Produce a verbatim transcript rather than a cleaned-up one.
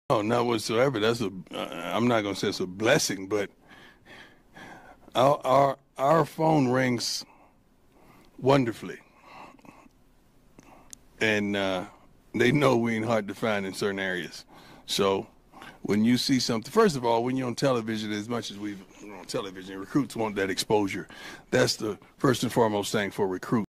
Oh, not whatsoever. That's a. Uh, I'm not gonna say it's a blessing, but our our our phone rings wonderfully, and uh, they know we ain't hard to find in certain areas. So when you see something, first of all, when you're on television, as much as we've on television, recruits want that exposure. That's the first and foremost thing for recruits.